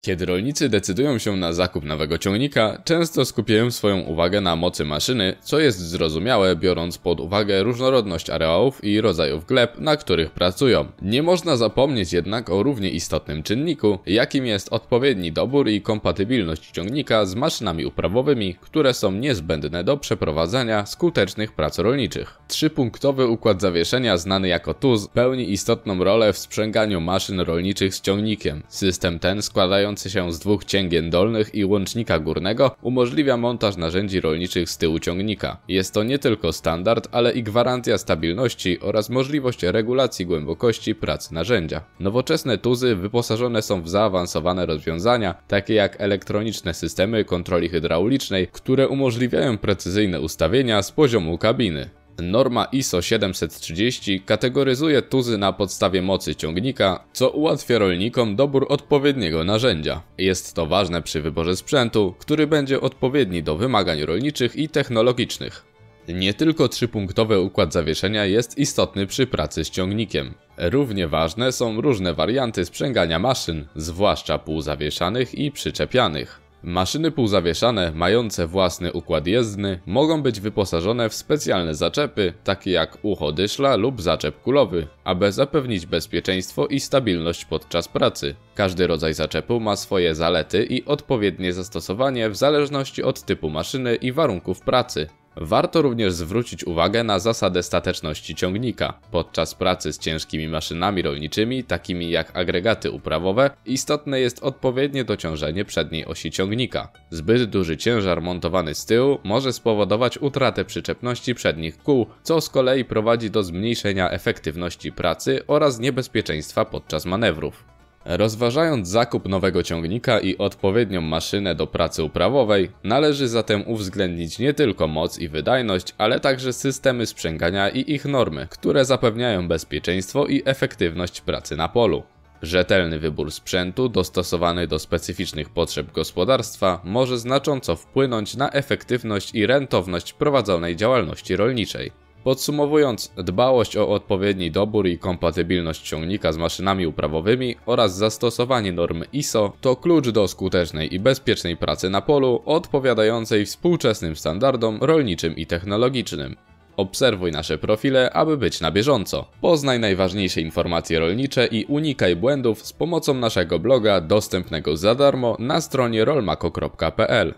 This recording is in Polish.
Kiedy rolnicy decydują się na zakup nowego ciągnika, często skupiają swoją uwagę na mocy maszyny, co jest zrozumiałe, biorąc pod uwagę różnorodność areałów i rodzajów gleb, na których pracują. Nie można zapomnieć jednak o równie istotnym czynniku, jakim jest odpowiedni dobór i kompatybilność ciągnika z maszynami uprawowymi, które są niezbędne do przeprowadzania skutecznych prac rolniczych. Trzypunktowy układ zawieszenia, znany jako TUZ, pełni istotną rolę w sprzęganiu maszyn rolniczych z ciągnikiem. System ten, składający się z dwóch cięgien dolnych i łącznika górnego, umożliwia montaż narzędzi rolniczych z tyłu ciągnika. Jest to nie tylko standard, ale i gwarancja stabilności oraz możliwość regulacji głębokości pracy narzędzia. Nowoczesne tuzy wyposażone są w zaawansowane rozwiązania, takie jak elektroniczne systemy kontroli hydraulicznej, które umożliwiają precyzyjne ustawienia z poziomu kabiny. Norma ISO 730 kategoryzuje tuzy na podstawie mocy ciągnika, co ułatwia rolnikom dobór odpowiedniego narzędzia. Jest to ważne przy wyborze sprzętu, który będzie odpowiedni do wymagań rolniczych i technologicznych. Nie tylko trzypunktowy układ zawieszenia jest istotny przy pracy z ciągnikiem. Równie ważne są różne warianty sprzęgania maszyn, zwłaszcza półzawieszanych i przyczepianych. Maszyny półzawieszane, mające własny układ jezdny, mogą być wyposażone w specjalne zaczepy, takie jak ucho dyszla lub zaczep kulowy, aby zapewnić bezpieczeństwo i stabilność podczas pracy. Każdy rodzaj zaczepu ma swoje zalety i odpowiednie zastosowanie w zależności od typu maszyny i warunków pracy. Warto również zwrócić uwagę na zasadę stateczności ciągnika. Podczas pracy z ciężkimi maszynami rolniczymi, takimi jak agregaty uprawowe, istotne jest odpowiednie dociążenie przedniej osi ciągnika. Zbyt duży ciężar montowany z tyłu może spowodować utratę przyczepności przednich kół, co z kolei prowadzi do zmniejszenia efektywności pracy oraz niebezpieczeństwa podczas manewrów. Rozważając zakup nowego ciągnika i odpowiednią maszynę do pracy uprawowej, należy zatem uwzględnić nie tylko moc i wydajność, ale także systemy sprzęgania i ich normy, które zapewniają bezpieczeństwo i efektywność pracy na polu. Rzetelny wybór sprzętu dostosowany do specyficznych potrzeb gospodarstwa może znacząco wpłynąć na efektywność i rentowność prowadzonej działalności rolniczej. Podsumowując, dbałość o odpowiedni dobór i kompatybilność ciągnika z maszynami uprawowymi oraz zastosowanie norm ISO to klucz do skutecznej i bezpiecznej pracy na polu odpowiadającej współczesnym standardom rolniczym i technologicznym. Obserwuj nasze profile, aby być na bieżąco. Poznaj najważniejsze informacje rolnicze i unikaj błędów z pomocą naszego bloga dostępnego za darmo na stronie rolmako.pl.